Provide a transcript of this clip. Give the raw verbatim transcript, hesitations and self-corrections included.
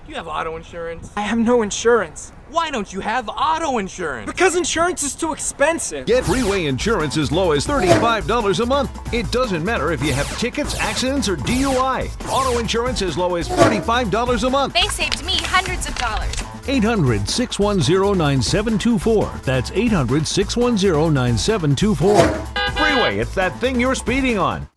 You have auto insurance? I have no insurance. Why don't you have auto insurance? Because insurance is too expensive. Get Freeway insurance as low as thirty-five dollars a month. It doesn't matter if you have tickets, accidents, or D U I. Auto insurance as low as thirty-five dollars a month. They saved me hundreds of dollars. eight hundred, six one zero, nine seven two four. That's eight hundred, six one zero, nine seven two four. Freeway, it's that thing you're speeding on.